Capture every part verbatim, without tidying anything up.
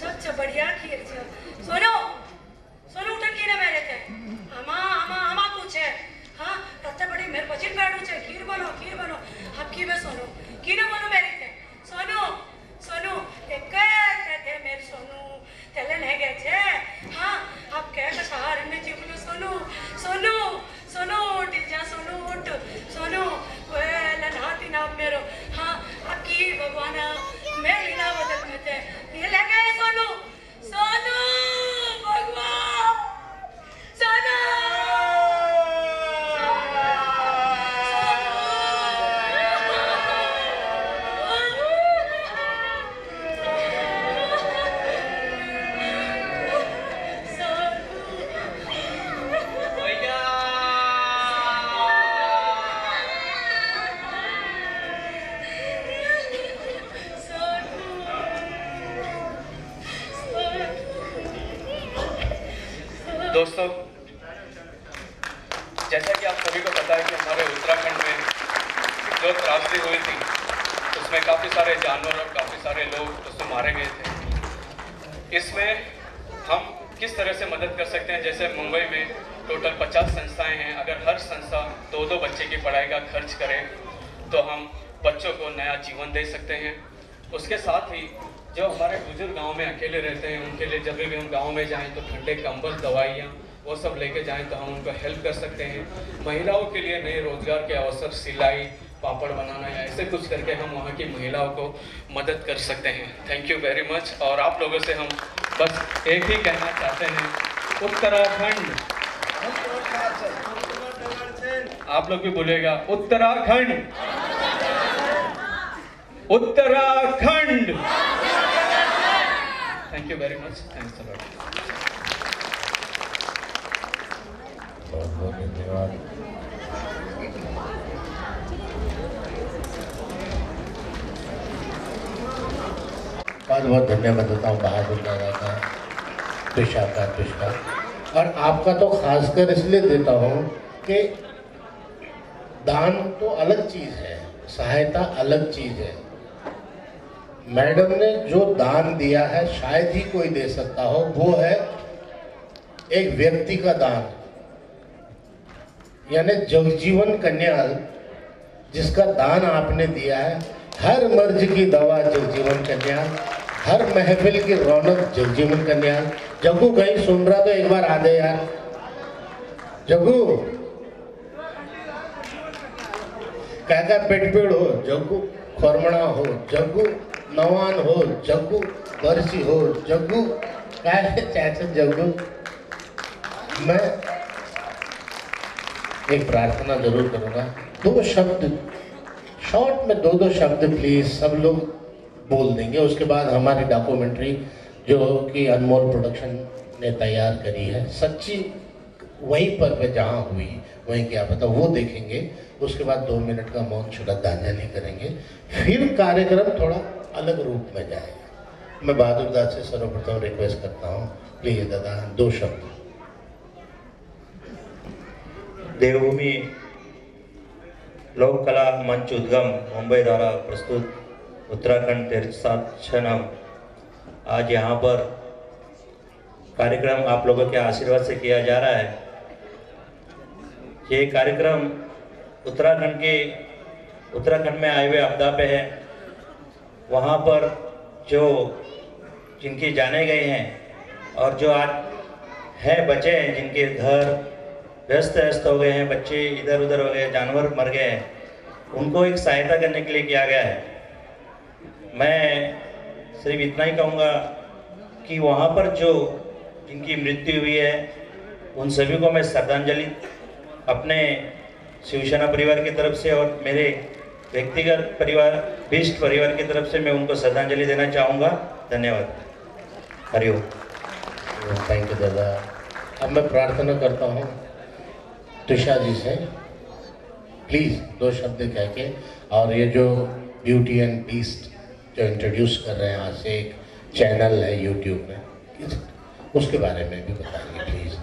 सच बढ़िया खीर छे। सोनो सोनो उठन की ना मेरे थे आमा आमा आमा कुछ है हाँ तत्ते बड़ी मेरे पचिन काटू छे खीर बनो खीर बनो अब की में सोनो की ना बोलो मेरे थे सोनो सोनो एक कहते थे मेरे सोनू तेले नहीं गए थे हाँ अब कह का सहारा में जीवनो सोनू सोनू सोनू उठ जा सोनू उठ सोनू वेल नहाती ना मेरो हाँ अब की भगवान मेरी ना बदल में थे ये लगे सोनू सोनू भगवान सोनू दोस्तों, जैसा कि आप सभी को पता है कि हमारे उत्तराखंड में जो त्रासदी हुई थी उसमें काफ़ी सारे जानवर और काफ़ी सारे लोग उसमें मारे गए थे। इसमें हम किस तरह से मदद कर सकते हैं? जैसे मुंबई में टोटल पचास संस्थाएं हैं। अगर हर संस्था दो दो बच्चे की पढ़ाई का खर्च करे तो हम बच्चों को नया जीवन दे सकते हैं। उसके साथ ही जो हमारे बुजुर्ग गांव में अकेले रहते हैं उनके लिए जब भी हम गांव में जाएं तो ठंडे कंबल दवाइयाँ वो सब लेके जाएं तो हम उनको हेल्प कर सकते हैं। महिलाओं के लिए नए रोजगार के अवसर, सिलाई, पापड़ बनाना या ऐसे कुछ करके हम वहाँ की महिलाओं को मदद कर सकते हैं। Thank you very much. और आप लोगों से हम बस एक ही कहना चाहते हैं, उत्तराखंड, आप लोग भी बोलिएगा Uttarakhand, Uttarakhand. Thank you very much. Thanks a lot. बहुत बहुत धन्यवाद। बहुत बहुत धन्यवाद देता हूँ बहादुर दादा का, त्रिशा का, त्रिशा और आपका तो खासकर इसलिए देता हूँ कि दान तो अलग चीज़ है, सहायता अलग चीज़ है। मैडम ने जो दान दिया है शायद ही कोई दे सकता हो, वो है एक व्यक्ति का दान, यानी जगजीवन कन्याल जिसका दान आपने दिया है। हर मर्ज की दवा जगजीवन कन्याल, हर महफिल की रौनक जगजीवन कन्याल। जग्गू कहीं सुन रहा तो एक बार आ दे यार। जग्गू क्या क्या पेट पेड़ हो, जग्गू खरमणा हो, जग्गू नवान हो, जग्गू बरसी हो, जग्गू क्या है चाचा जग्गू। मैं एक प्रार्थना जरूर करूंगा, दो शब्द शॉर्ट में, दो दो शब्द प्लीज सब लोग बोल देंगे। उसके बाद हमारी डॉक्यूमेंट्री जो कि अनमोल प्रोडक्शन ने तैयार करी है, सच्ची वहीं पर पे जहाँ हुई वहीं क्या पता, वो देखेंगे। उसके बाद दो मिनट का मौन श्रद्धांजलि करेंगे, फिर कार्यक्रम थोड़ा अलग रूप में जाएगा। मैं बहादुर दास से सर्वप्रथम रिक्वेस्ट करता हूँ, प्लीज दादा दो शब्द। देवभूमि लोक कला मंच उद्गम मुंबई द्वारा प्रस्तुत उत्तराखंड तीर्थशानम आज यहाँ पर कार्यक्रम आप लोगों के आशीर्वाद से किया जा रहा है। ये कार्यक्रम उत्तराखंड के उत्तराखंड में आए हुए आपदा पे है। वहाँ पर जो जिनके जाने गए हैं और जो आज हैं बचे हैं, जिनके घर व्यस्त व्यस्त हो गए हैं, बच्चे इधर उधर हो गए, जानवर मर गए हैं, उनको एक सहायता करने के लिए किया गया है। मैं सिर्फ इतना ही कहूँगा कि वहाँ पर जो जिनकी मृत्यु हुई है उन सभी को मैं श्रद्धांजलि अपने शिवसेना परिवार की तरफ से और मेरे व्यक्तिगत परिवार बिष्ट परिवार की तरफ से मैं उनको श्रद्धांजलि देना चाहूँगा। धन्यवाद। हरिओम। थैंक यू दादा। अब मैं प्रार्थना करता हूँ त्रिशा जी से, प्लीज दो शब्द कह के, और ये जो ब्यूटी एंड बीस्ट जो इंट्रोड्यूस कर रहे हैं आज से एक चैनल है यूट्यूब में, उसके बारे में भी बताइए प्लीज।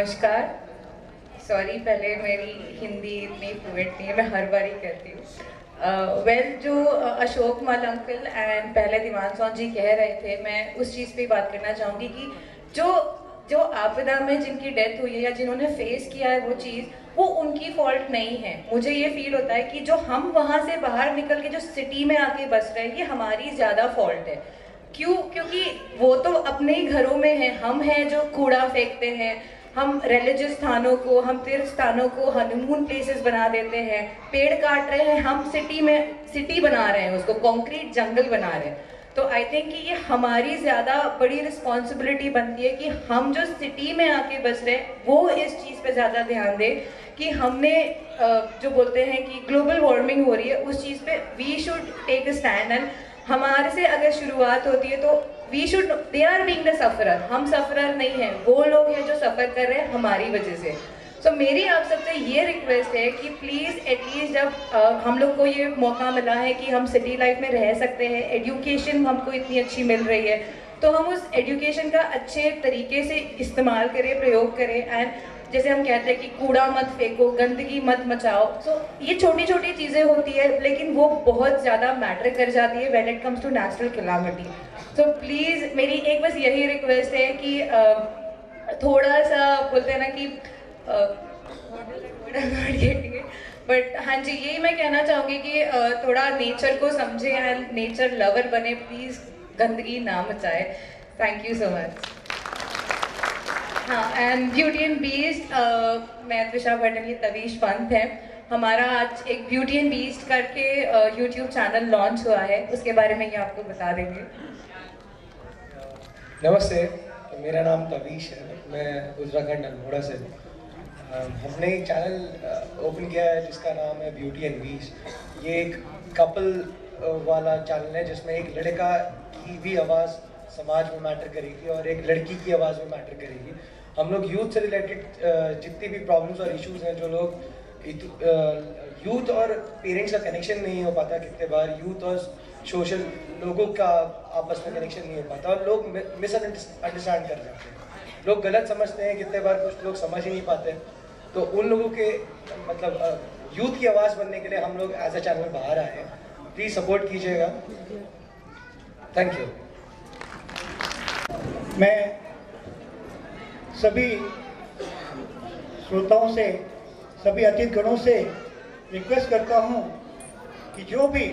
नमस्कार। सॉरी पहले मेरी हिंदी इतनी फ्लुएंट नहीं है, मैं हर बार ही कहती हूँ। वेल uh, well, जो uh, Ashok Mal uncle and पहले दीवान सौन जी कह रहे थे, मैं उस चीज़ पे बात करना चाहूँगी कि जो जो आपदा में जिनकी डेथ हुई है या जिन्होंने फेस किया है वो चीज़, वो उनकी फॉल्ट नहीं है। मुझे ये फील होता है कि जो हम वहाँ से बाहर निकल के जो सिटी में आके बस रहे हैं, ये हमारी ज़्यादा फॉल्ट है। क्यों? क्योंकि वो तो अपने ही घरों में हैं, हम हैं जो कूड़ा फेंकते हैं, हम रिलीजियस स्थानों को, हम तीर्थ स्थानों को हनीमून प्लेसेस बना देते हैं, पेड़ काट रहे हैं, हम सिटी में सिटी बना रहे हैं, उसको कंक्रीट जंगल बना रहे हैं। तो आई थिंक कि ये हमारी ज़्यादा बड़ी रिस्पॉन्सिबिलिटी बनती है कि हम जो सिटी में आके बस रहे हैं वो इस चीज़ पे ज़्यादा ध्यान दें कि हमने जो बोलते हैं कि ग्लोबल वार्मिंग हो रही है, उस चीज़ पे we should take a stand. And हमारे से अगर शुरुआत होती है तो we should, they are being the sufferer, हम सफरर नहीं हैं, वो लोग हैं जो सफ़र कर रहे हैं हमारी वजह से। सो so, मेरी आप सबसे ये रिक्वेस्ट है कि प्लीज़ एटलीस्ट जब आ, हम लोग को ये मौका मिला है कि हम सिटी लाइफ में रह सकते हैं, एजुकेशन हमको इतनी अच्छी मिल रही है, तो हम उस एजुकेशन का अच्छे तरीके से इस्तेमाल करें, प्रयोग करें। एंड जैसे हम कहते हैं कि कूड़ा मत फेंको, गंदगी मत मचाओ, सो so, ये छोटी छोटी चीज़ें होती है लेकिन वो बहुत ज़्यादा मैटर कर जाती है when it comes to natural calamity. So please मेरी एक बस यही रिक्वेस्ट है कि आ, थोड़ा सा बोलते हैं ना कि बट हाँ जी, यही मैं कहना चाहूँगी कि uh, थोड़ा नेचर को समझे एंड नेचर लवर बने, प्लीज़ गंदगी ना मचाए। Thank you so much. हाँ, एंड ब्यूटी एंड बीस्ट, मैं त्विषा भट्ट, ये तवीश पंत है। हमारा आज एक ब्यूटी एंड बीस्ट करके यूट्यूब चैनल लॉन्च हुआ है, उसके बारे में ये आपको बता देंगे। नमस्ते, मेरा नाम तवीश है, मैं उत्तराखंड अल्मोड़ा से हूँ। हमने एक चैनल ओपन किया है जिसका नाम है ब्यूटी एंड बीस्ट। ये एक कपल वाला चैनल है जिसमें एक लड़का की भी आवाज़ समाज में मैटर करेगी और एक लड़की की आवाज़ में मैटर करेगी। हम लोग यूथ से रिलेटेड जितनी भी प्रॉब्लम्स और इश्यूज हैं, जो लोग यूथ और पेरेंट्स का कनेक्शन नहीं हो पाता, कितने बार यूथ और सोशल लोगों का आपस में कनेक्शन नहीं हो पाता और लोग मिसअंडरस्टैंड कर जाते हैं, लोग गलत समझते हैं, कितने बार कुछ लोग समझ ही नहीं पाते। तो उन लोगों के मतलब यूथ की आवाज़ बनने के लिए हम लोग एज अ चैनल बाहर आए हैं, प्लीज़ सपोर्ट कीजिएगा। Thank you. मैं सभी श्रोताओं से, सभी अतिथिगणों से रिक्वेस्ट करता हूं कि जो भी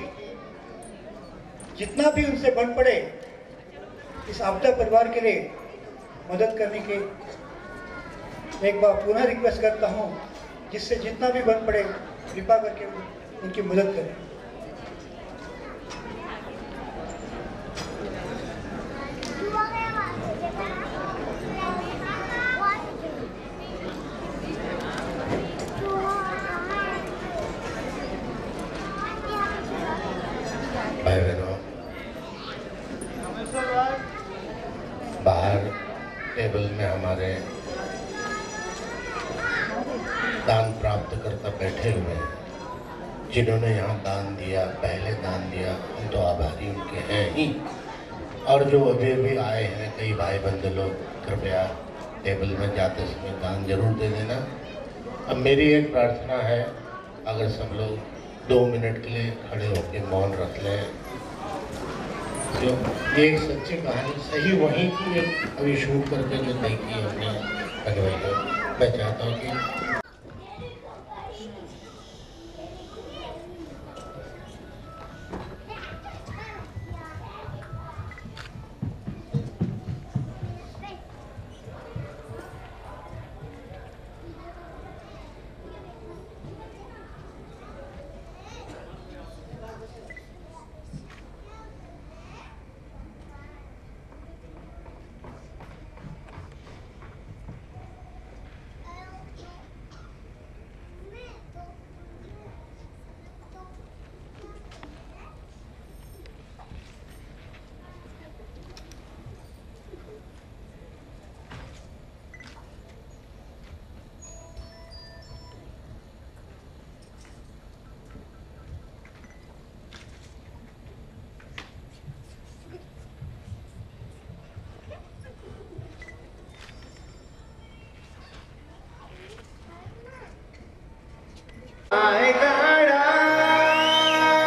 जितना भी उनसे बन पड़े इस आपदा परिवार के लिए मदद करने के एक बार पुनः रिक्वेस्ट करता हूं, जिससे जितना भी बन पड़े कृपा करके उनकी मदद करें। भाई बहनों, बाहर टेबल में हमारे दान प्राप्त करता बैठे हुए हैं, जिन्होंने यहाँ दान दिया, पहले दान दिया, हम तो आभारी उनके हैं ही। और जो अभी भी आए हैं कई भाई बंधु लोग, कृपया टेबल में जाते समय दान जरूर दे देना। अब मेरी एक प्रार्थना है, अगर सब लोग दो मिनट के लिए खड़े होकर मौन रख लें। जो ये एक सच्ची कहानी सही वहीं की एक अभी शूट करके जो देखी हमने अगवाई, मैं चाहता हूँ कि आए गाड़ा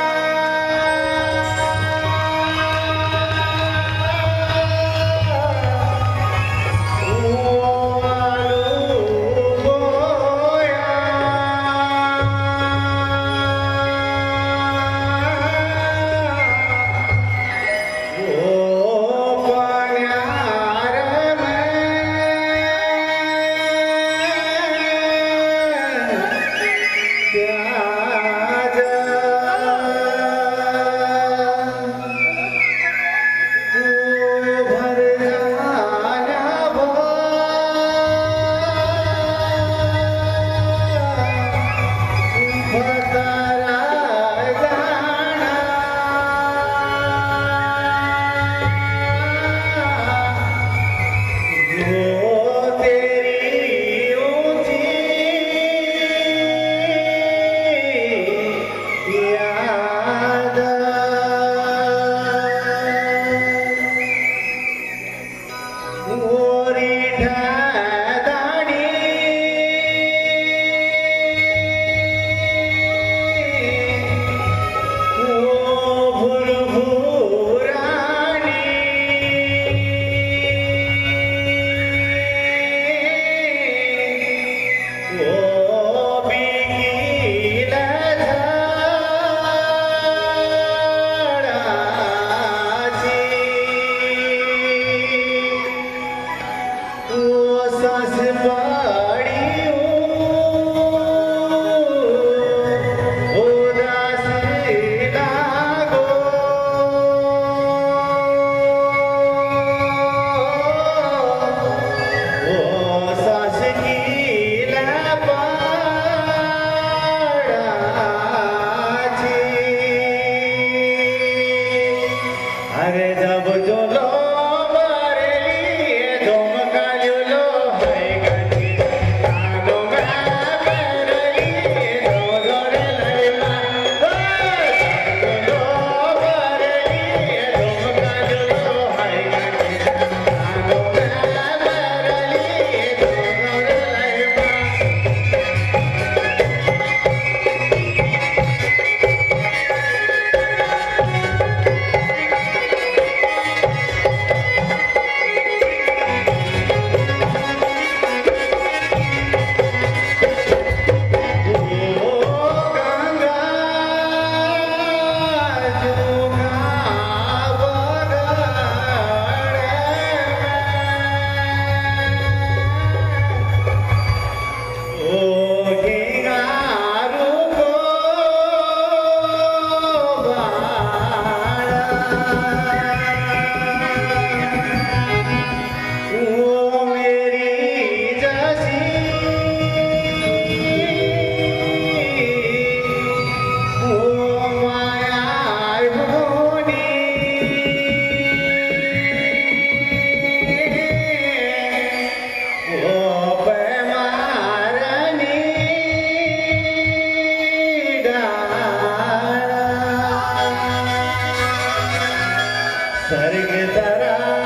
स्वर्ग धरा